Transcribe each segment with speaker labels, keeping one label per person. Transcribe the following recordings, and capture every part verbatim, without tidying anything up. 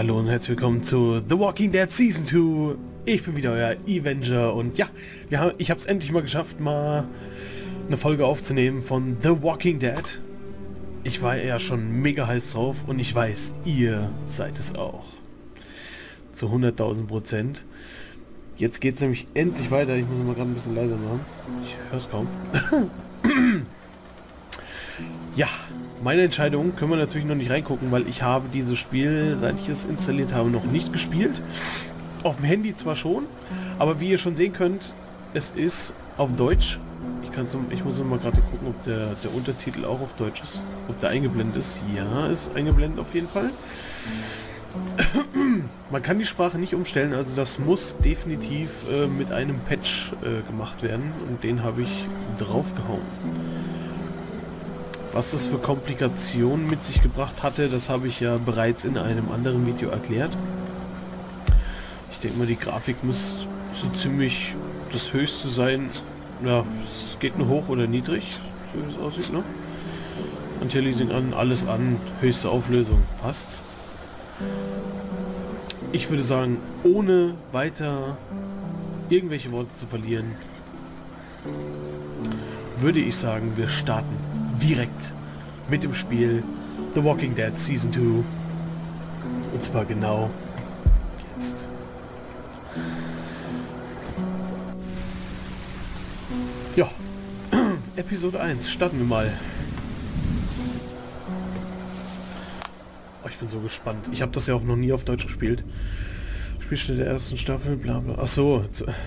Speaker 1: Hallo und herzlich willkommen zu The Walking Dead Season zwei. Ich bin wieder euer Avenger und ja, wir haben, ich habe es endlich mal geschafft, mal eine Folge aufzunehmen von The Walking Dead. Ich war ja schon mega heiß drauf und ich weiß, ihr seid es auch. Zu hunderttausend Prozent. Jetzt geht es nämlich endlich weiter. Ich muss mal gerade ein bisschen leiser machen. Ich höre es kaum. Ja, meine Entscheidung können wir natürlich noch nicht reingucken, weil ich habe dieses Spiel, seit ich es installiert habe, noch nicht gespielt. Auf dem Handy zwar schon, aber wie ihr schon sehen könnt, es ist auf Deutsch. Ich, kann zum, ich muss mal gerade gucken, ob der, der Untertitel auch auf Deutsch ist. Ob der eingeblendet ist. Ja, ist eingeblendet auf jeden Fall. Man kann die Sprache nicht umstellen, also das muss definitiv äh, mit einem Patch äh, gemacht werden und den habe ich draufgehauen. Was das für Komplikationen mit sich gebracht hatte, das habe ich ja bereits in einem anderen Video erklärt. Ich denke mal, die Grafik muss so ziemlich das Höchste sein. Ja, es geht nur hoch oder niedrig, so wie es aussieht, ne? Anti-Aliasing an, alles an, höchste Auflösung, passt. Ich würde sagen, ohne weiter irgendwelche Worte zu verlieren, würde ich sagen, wir starten direkt mit dem Spiel The Walking Dead Season zwei. Und zwar genau jetzt. Ja, Episode eins, starten wir mal. Oh, ich bin so gespannt. Ich habe das ja auch noch nie auf Deutsch gespielt. Spielstelle der ersten Staffel, bla bla. Ach so.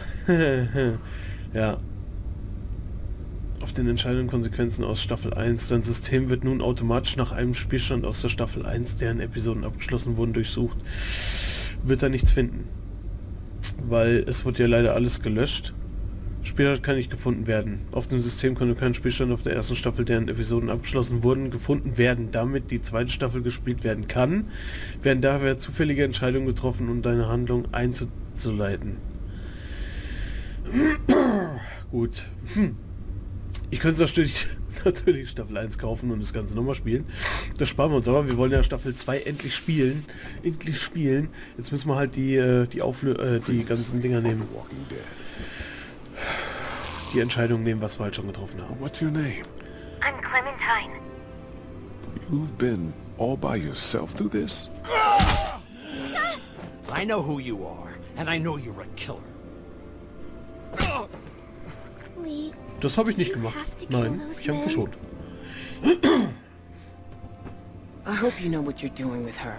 Speaker 1: Ja. Auf den entscheidenden Konsequenzen aus Staffel eins. Dein System wird nun automatisch nach einem Spielstand aus der Staffel eins, deren Episoden abgeschlossen wurden, durchsucht. Wird da nichts finden. Weil es wird ja leider alles gelöscht. Spielstand kann nicht gefunden werden. Auf dem System konnte kein Spielstand auf der ersten Staffel, deren Episoden abgeschlossen wurden, gefunden werden. Damit die zweite Staffel gespielt werden kann, werden daher zufällige Entscheidungen getroffen, um deine Handlung einzuleiten. Gut. Hm. Ich könnte natürlich, natürlich Staffel eins kaufen und das Ganze nochmal spielen. Das sparen wir uns aber. Wir wollen ja Staffel zwei endlich spielen. Endlich spielen. Jetzt müssen wir halt die, die, Auflö äh, die ganzen Dinger nehmen. Die Entscheidung nehmen, was wir halt schon getroffen haben.
Speaker 2: What's your name?
Speaker 3: I'm Clementine.
Speaker 2: You've been all by yourself through this?
Speaker 4: I know who you are, and I know you're a killer.
Speaker 3: Lee,
Speaker 1: Das habe ich nicht gemacht. Nein, ich habe verschont.
Speaker 5: I hope you know what you're doing with her.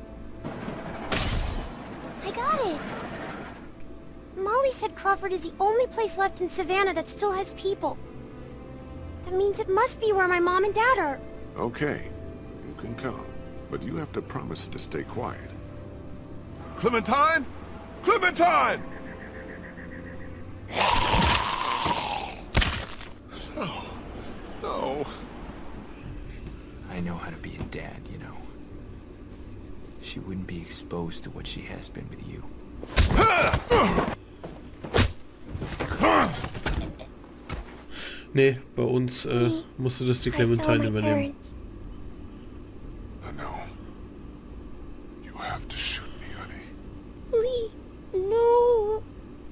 Speaker 3: I got it. Molly said Crawford is the only place left in Savannah that still has people. That means it must be where my mom and dad are.
Speaker 2: Okay, you can come, but you have to promise to stay quiet. Clementine? Clementine! No. No.
Speaker 6: I know how to be a dad, you know. She wouldn't be exposed to what she has been with you.
Speaker 1: Nee, bei uns äh, musste das die Clementine übernehmen.
Speaker 2: I know. You have to shoot me, honey.
Speaker 3: Lee, no.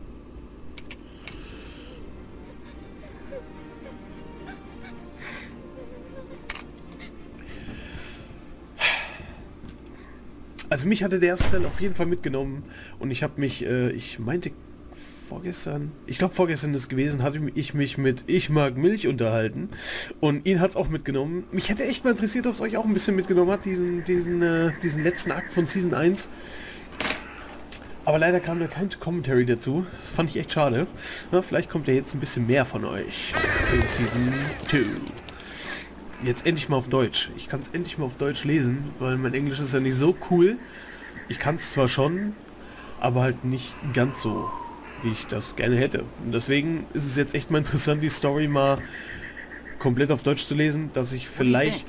Speaker 1: Also mich hatte der erste Teil auf jeden Fall mitgenommen und ich habe mich, äh, ich meinte vorgestern, ich glaube vorgestern ist gewesen, hatte ich mich mit Ich mag Milch unterhalten und ihn hat es auch mitgenommen. Mich hätte echt mal interessiert, ob es euch auch ein bisschen mitgenommen hat, diesen, diesen, äh, diesen letzten Akt von Season eins. Aber leider kam da kein Commentary dazu. Das fand ich echt schade. Na, vielleicht kommt ja jetzt ein bisschen mehr von euch in Season zwei. Jetzt endlich mal auf Deutsch. Ich kann es endlich mal auf Deutsch lesen, weil mein Englisch ist ja nicht so cool. Ich kann es zwar schon, aber halt nicht ganz so, wie ich das gerne hätte. Und deswegen ist es jetzt echt mal interessant, die Story mal komplett auf Deutsch zu lesen, dass ich vielleicht...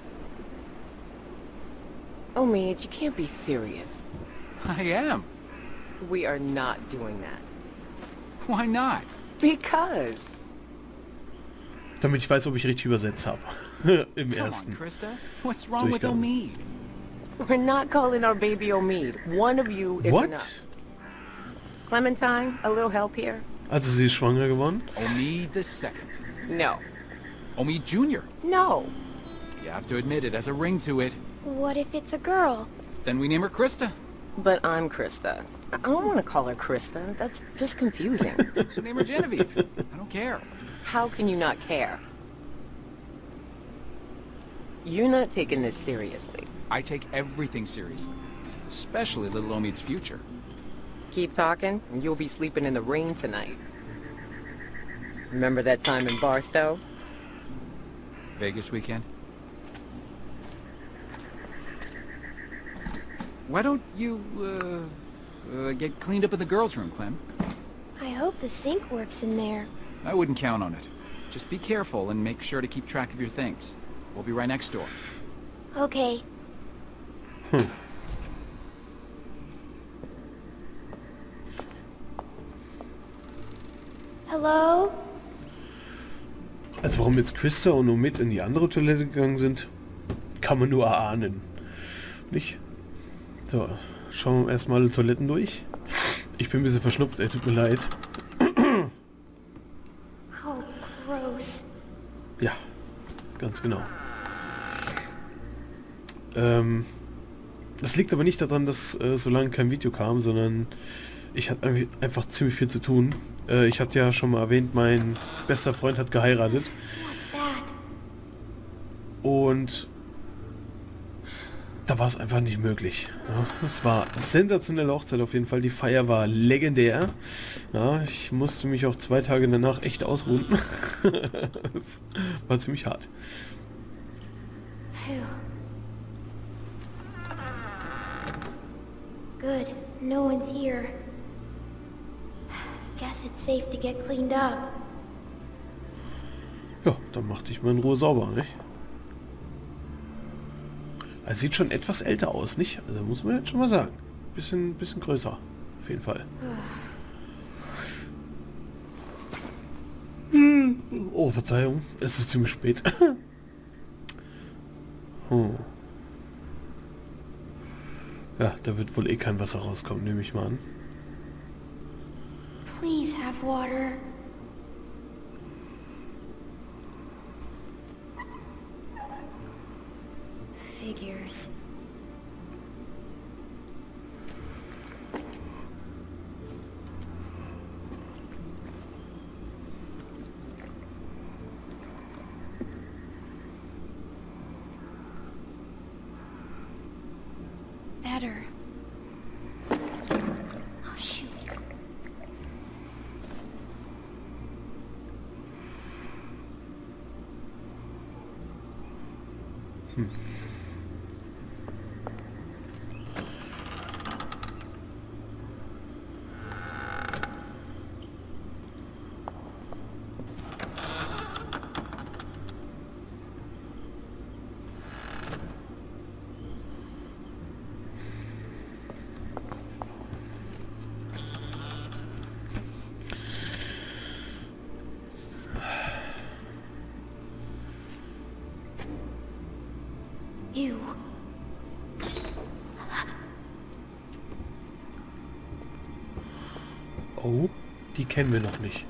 Speaker 5: Oh man, you can't be serious.
Speaker 6: I am.
Speaker 5: We are not doing that.
Speaker 6: Why not?
Speaker 5: Because.
Speaker 1: Damit ich weiß, ob ich richtig übersetzt habe. Im
Speaker 6: Come
Speaker 1: ersten.
Speaker 6: on, Krista. What's wrong with
Speaker 1: Durchgang.
Speaker 6: Omid?
Speaker 5: We're not calling our baby Omid. One of you is
Speaker 1: What?
Speaker 5: enough. Clementine, a little help here?
Speaker 1: Also sie ist schwanger geworden?
Speaker 6: Omid the second.
Speaker 5: No.
Speaker 6: Omid Junior
Speaker 5: No.
Speaker 6: You have to admit it has a ring to it.
Speaker 3: What if it's a girl?
Speaker 6: Then we name her Krista.
Speaker 5: But I'm Krista. I don't want to call her Krista. That's just confusing.
Speaker 6: So name her Genevieve. I don't care.
Speaker 5: How can you not care? You're not taking this seriously.
Speaker 6: I take everything seriously. Especially little Omid's future.
Speaker 5: Keep talking, and you'll be sleeping in the rain tonight. Remember that time in Barstow?
Speaker 6: Vegas weekend? Why don't you, uh, uh, get cleaned up in the girls' room, Clem?
Speaker 3: I hope the sink works in there.
Speaker 6: I wouldn't count on it. Just be careful and make sure to keep track of your things. We'll be right next door.
Speaker 3: Okay. Hello?
Speaker 1: Also warum jetzt Krista und Omid in die andere Toilette gegangen sind, kann man nur erahnen. Nicht? So, schauen wir erstmal alle Toiletten durch. Ich bin ein bisschen verschnupft, ey, tut mir leid.
Speaker 3: Oh, gross.
Speaker 1: Ja, ganz genau. Ähm, das liegt aber nicht daran, dass äh, so lange kein Video kam, sondern ich hatte einfach ziemlich viel zu tun. Äh, ich hatte ja schon mal erwähnt, mein bester Freund hat geheiratet.
Speaker 3: What's that?
Speaker 1: Und da war es einfach nicht möglich. Ja, es war eine sensationelle Hochzeit auf jeden Fall. Die Feier war legendär. Ja, ich musste mich auch zwei Tage danach echt ausruhen. Das war ziemlich hart.
Speaker 3: Phew. Good. No one's here. Guess it's safe to get cleaned up.
Speaker 1: Ja, dann machte ich mal in Ruhe sauber, nicht? Er sieht schon etwas älter aus, nicht? Also muss man jetzt schon mal sagen. Bisschen, bisschen größer, auf jeden Fall. Oh, Verzeihung, es ist ziemlich spät. Oh. Ja, da wird wohl eh kein Wasser rauskommen, nehme ich mal an.
Speaker 3: Please have water. Figures. Better. Oh, shoot.
Speaker 1: Hm.
Speaker 3: You.
Speaker 1: Oh, die kennen wir noch nicht.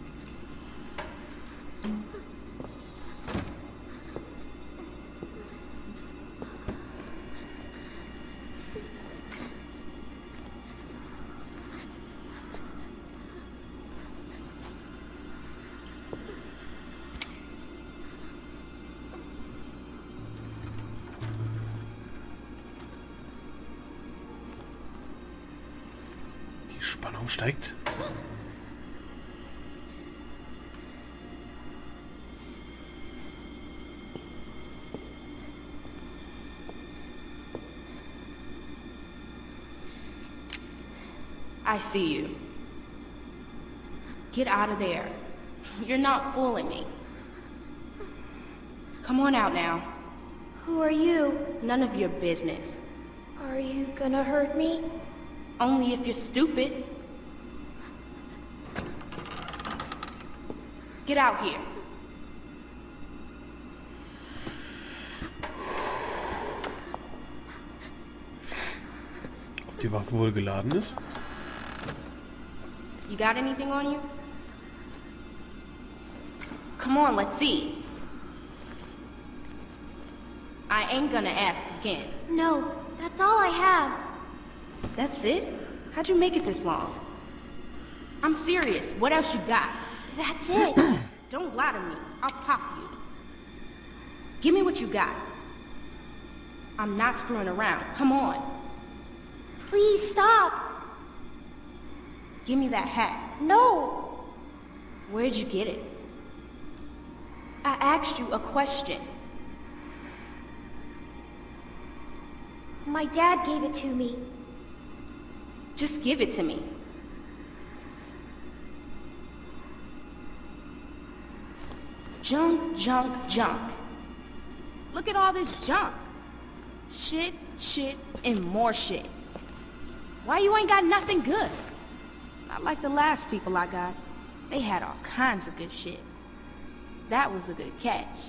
Speaker 1: Die Spannung steigt.
Speaker 7: I see you. Get out of there. You're not fooling me. Come on out now.
Speaker 3: Who are you?
Speaker 7: None of your business.
Speaker 3: Are you gonna hurt me?
Speaker 7: Only if you're stupid. Get out here.
Speaker 1: die Waffe wohl geladen ist.
Speaker 7: You got anything on you? Come on, let's see. I ain't gonna ask again.
Speaker 3: No, that's all I have.
Speaker 7: That's it? How'd you make it this long? I'm serious. What else you got?
Speaker 3: That's it.
Speaker 7: Don't lie to me. I'll pop you. Give me what you got. I'm not screwing around. Come on.
Speaker 3: Please stop.
Speaker 7: Give me that hat.
Speaker 3: No.
Speaker 7: Where'd you get it? I asked you a question.
Speaker 3: My dad gave it to me.
Speaker 7: Just give it to me. Junk, junk, junk. Look at all this junk. Shit, shit, and more shit. Why you ain't got nothing good? Not like the last people I got. They had all kinds of good shit. That was a good catch.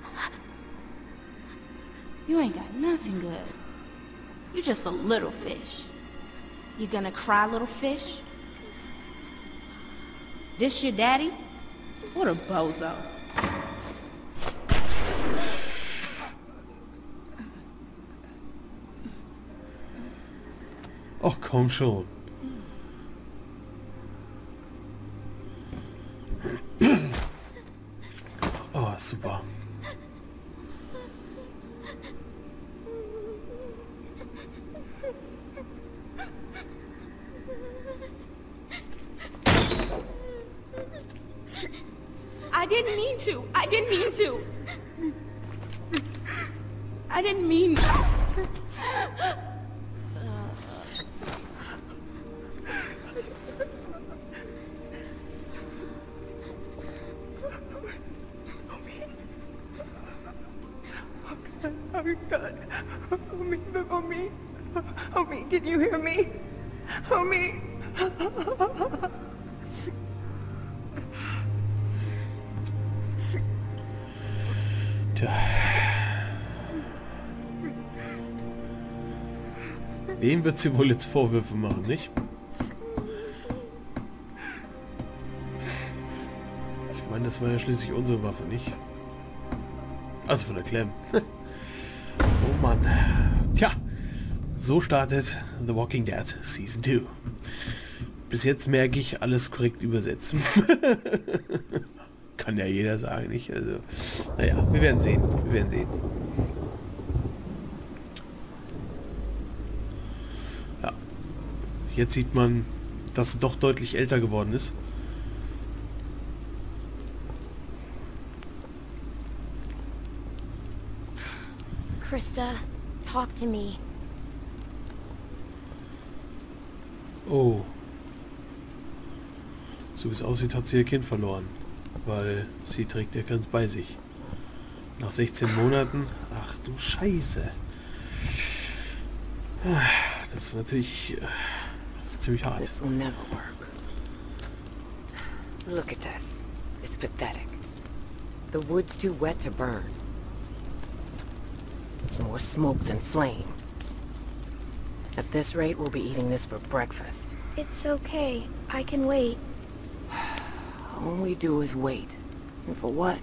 Speaker 7: You ain't got nothing good. You just a little fish. You gonna cry, little fish? This your daddy? What a bozo.
Speaker 1: Ach komm schon. Oh, super.
Speaker 7: I didn't mean to. I didn't mean to. I didn't mean...
Speaker 5: Oh God, Homie, Homie, Homie, can you hear me? Homie.
Speaker 1: Tja. Wem wird sie wohl jetzt Vorwürfe machen, nicht? Ich meine, das war ja schließlich unsere Waffe, nicht? Also von der Clem. Oh Mann. Tja, so startet The Walking Dead Season zwei. Bis jetzt merke ich, alles korrekt übersetzen. Kann ja jeder sagen, nicht? Also, naja, wir werden sehen. Wir werden sehen. Ja. Jetzt sieht man, dass sie doch deutlich älter geworden ist.
Speaker 3: Krista, talk to me.
Speaker 1: Oh. So wie es aussieht, hat sie ihr Kind verloren. Weil sie trägt ja keins bei sich. Nach sechzehn Monaten? Ach du Scheiße. Das ist natürlich äh, ziemlich hart.
Speaker 5: This will never work. Look at this. It's pathetic. The wood's too wet to burn. It's more smoke than flame. At this rate, we'll be eating this for breakfast.
Speaker 3: It's okay. I can wait.
Speaker 5: All we do is wait. And for what?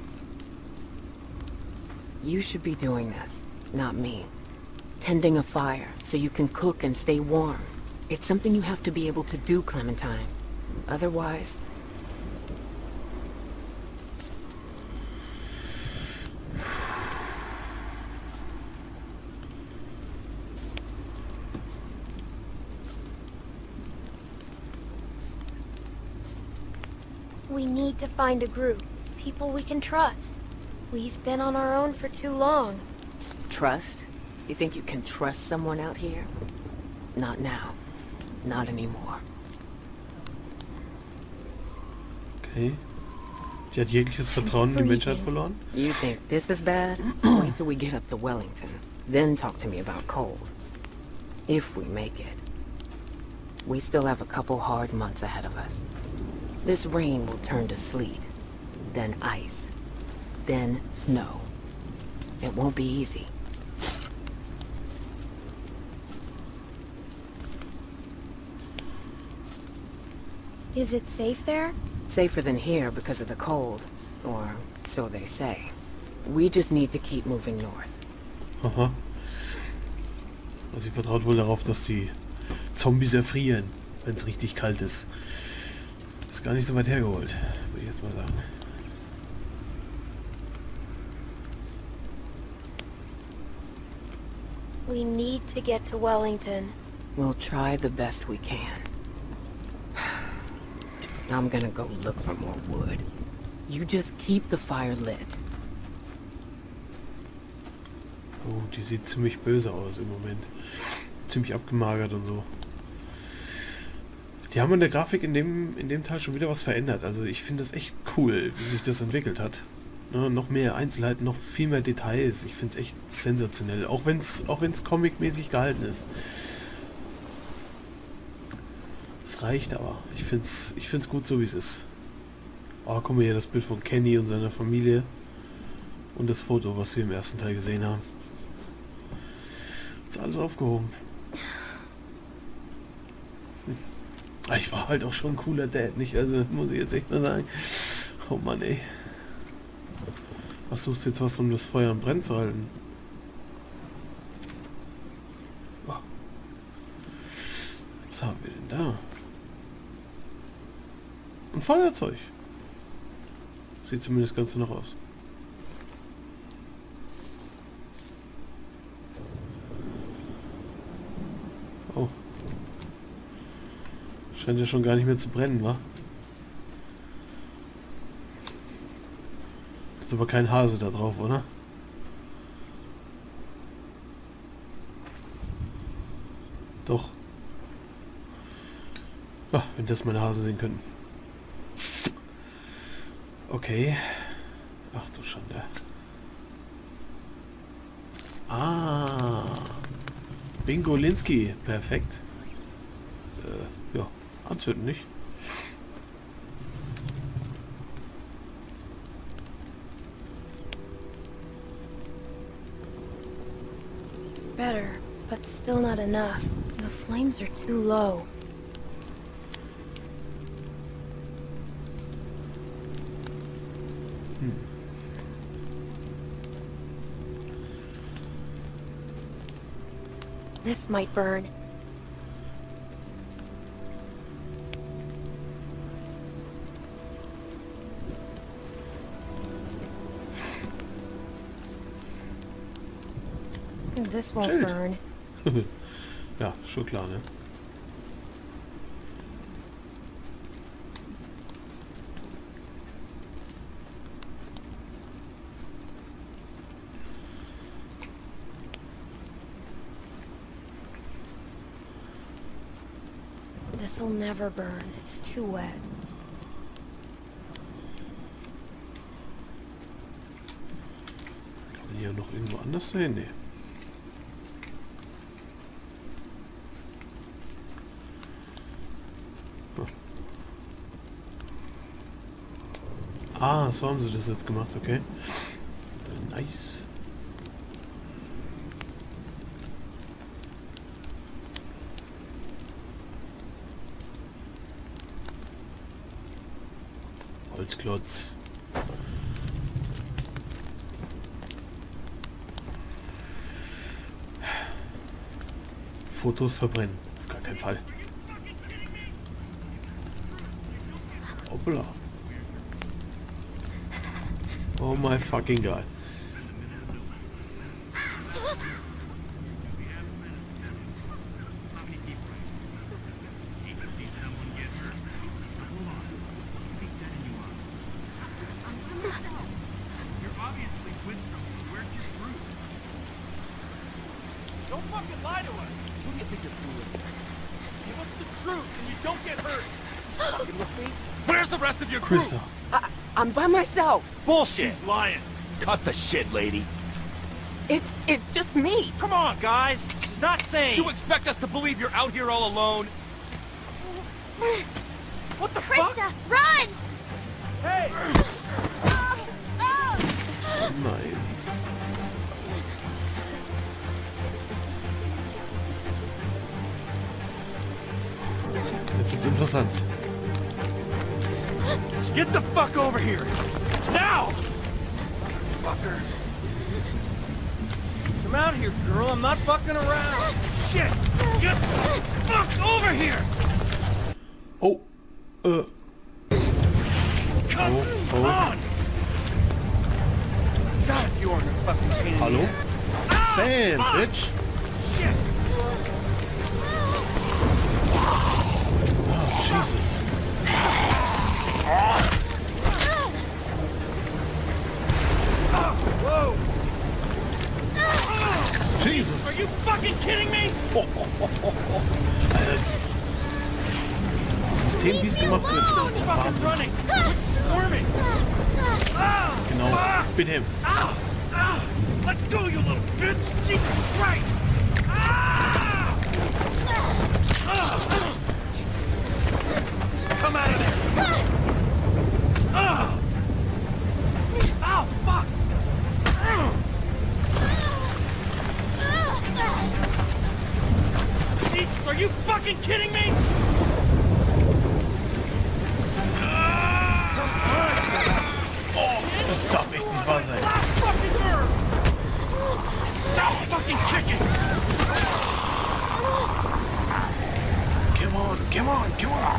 Speaker 5: You should be doing this, not me. Tending a fire so you can cook and stay warm. It's something you have to be able to do, Clementine. Otherwise...
Speaker 3: We need to find a group. People we can trust. We've been on our own for too long.
Speaker 5: Trust? You think you can trust someone out here? Not now. Not anymore.
Speaker 1: Okay. Die hat jegliches Vertrauen in die Menschheit verloren.
Speaker 5: You think this is bad? Wait till we get up to Wellington. Then talk to me about cold. If we make it. We still have a couple hard months ahead of us. This rain will turn to sleet, then ice, then snow. It won't be easy.
Speaker 3: Is it safe there?
Speaker 5: Safer than here because of the cold. Or so they say. We just need to keep moving north.
Speaker 1: Aha. Also sie vertraut wohl darauf, dass die Zombies erfrieren, wenn es richtig kalt ist. Ist gar nicht so weit hergeholt, würde ich jetzt mal sagen.
Speaker 3: We need to get to Wellington.
Speaker 5: We'll try the best we can. I'm gonna go look for more wood. You just keep the fire lit.
Speaker 1: Oh, die sieht ziemlich böse aus im Moment. Ziemlich abgemagert und so. Die haben in der Grafik in dem, in dem Teil schon wieder was verändert. Also ich finde das echt cool, wie sich das entwickelt hat. Ja, noch mehr Einzelheiten, noch viel mehr Details. Ich finde es echt sensationell. Auch wenn es auch wenn's comic-mäßig gehalten ist. Es reicht aber. Ich finde es ich find's gut so, wie es ist. Oh, guck mal hier, das Bild von Kenny und seiner Familie. Und das Foto, was wir im ersten Teil gesehen haben. Ist alles aufgehoben. Hm. Ich war halt auch schon ein cooler Dad, nicht? Also, muss ich jetzt echt mal sagen. Oh Mann, ey. Was suchst du jetzt was, um das Feuer am Brennen zu halten? Oh. Was haben wir denn da? Ein Feuerzeug. Sieht zumindest ganz so noch aus. Oh. Scheint ja schon gar nicht mehr zu brennen, wa? Ist aber kein Hase da drauf, oder? Doch. Ah, wenn das meine Hase sehen könnten. Okay. Ach du Schande. Ah. Bingolinski. Perfekt. Äh, ja. Anzünden nicht.
Speaker 3: Better, but still not enough. The flames are too low. This might burn. This won't
Speaker 1: Schild.
Speaker 3: burn.
Speaker 1: Ja, schon klar, ne?
Speaker 3: This'll never burn. It's too wet.
Speaker 1: Kann man hier noch irgendwo anders sehen? Nee. Ah, so haben sie das jetzt gemacht, okay. Nice. Holzklotz. Fotos verbrennen. Auf gar keinen Fall. Hoppla. Oh my fucking god.
Speaker 4: Don't fucking lie to us! Who do you think you're fooling? Give us the truth and you don't get hurt! Fucking with me? Where's the rest of your crew?
Speaker 1: Christa.
Speaker 5: I, I'm by myself.
Speaker 4: Bullshit! She's lying! Cut the shit, lady!
Speaker 5: It's it's just me.
Speaker 4: Come on, guys! She's not sane! You expect us to believe you're out here all alone? What the fuck?
Speaker 3: Krista, run!
Speaker 4: Hey!
Speaker 1: Nein. Jetzt wird's interessant.
Speaker 4: Get the fuck over here! Now! Fucker! Come out here, girl. I'm not fucking around. Shit! Get the fuck over here!
Speaker 1: Oh. Äh.
Speaker 4: Come
Speaker 1: Oh, oh.
Speaker 4: on! God, you aren't a fucking pain in the
Speaker 1: Hallo?
Speaker 4: ass. Ah,
Speaker 1: Bam,
Speaker 4: fuck!
Speaker 1: Bitch.
Speaker 4: Shit!
Speaker 1: Oh, Jesus.
Speaker 4: Ah, whoa!
Speaker 1: Jesus.
Speaker 4: Are you fucking kidding me?
Speaker 1: Alter, das, das System, wie es gemacht wird.
Speaker 4: Fucking
Speaker 1: Wahnsinn.
Speaker 4: running! Squirming! Ah!
Speaker 1: Genau.
Speaker 4: Fuck!
Speaker 1: Mit him.
Speaker 4: Ow! Ow! Let go, you little bitch! Jesus Christ! Ah! Ah! Come out of there! Ah! Ow! Fuck! Jesus, are you fucking kidding me?
Speaker 1: Oh, das darf echt nicht wahr sein.
Speaker 4: Last fucking nerve! Stop fucking kicking!
Speaker 1: Come on, come on, come on.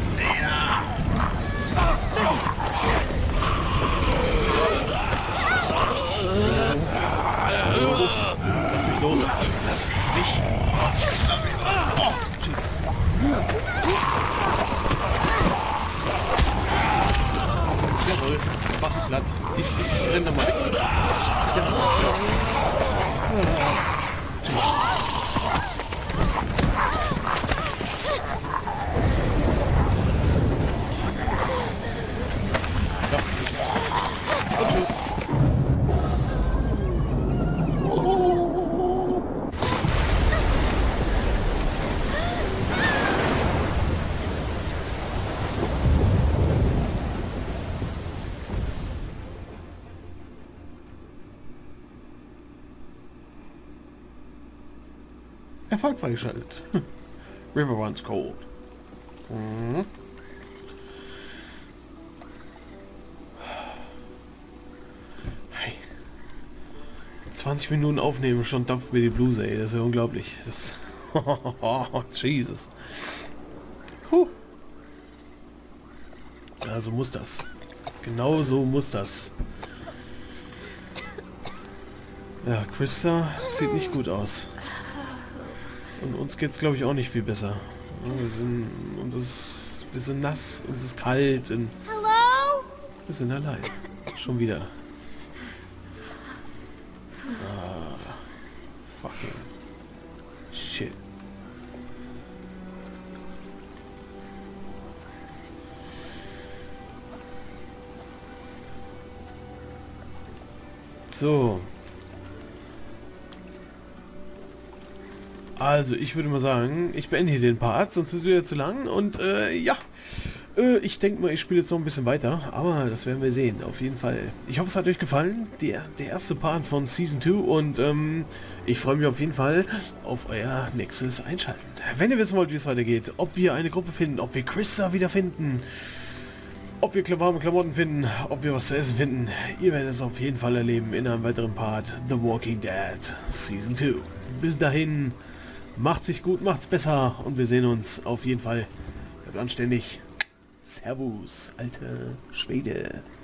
Speaker 1: Lass mich los. Lass mich. Oh, Jesus. Jawohl, mach ihn platt. Ich, ich renn da mal weg. Ja. Jesus. Ja. Und tschüss. Erfolg freigeschaltet. River runs cold. Mhm. Hey. zwanzig Minuten aufnehmen, schon dampft mir die Bluse, ey. Das ist ja unglaublich. Das Jesus. Huh. Ja, so muss das. Genau so muss das. Ja, Christa sieht nicht gut aus. Und uns geht's, glaube ich, auch nicht viel besser. Wir sind, uns ist, wir sind nass, uns ist kalt und
Speaker 3: Hello?
Speaker 1: wir sind allein. Schon wieder. Ah, fucking shit. So. Also, ich würde mal sagen, ich beende hier den Part, sonst wird es wieder zu lang. Und äh, ja, äh, ich denke mal, ich spiele jetzt noch ein bisschen weiter, aber das werden wir sehen, auf jeden Fall. Ich hoffe, es hat euch gefallen, der, der erste Part von Season zwei. Und ähm, ich freue mich auf jeden Fall auf euer nächstes Einschalten. Wenn ihr wissen wollt, wie es weitergeht, ob wir eine Gruppe finden, ob wir Christa wiederfinden, ob wir warme Klamotten finden, ob wir was zu essen finden, ihr werdet es auf jeden Fall erleben in einem weiteren Part The Walking Dead Season zwei. Bis dahin, macht sich gut, macht's besser und wir sehen uns auf jeden Fall. Bleibt anständig. Servus, alte Schwede.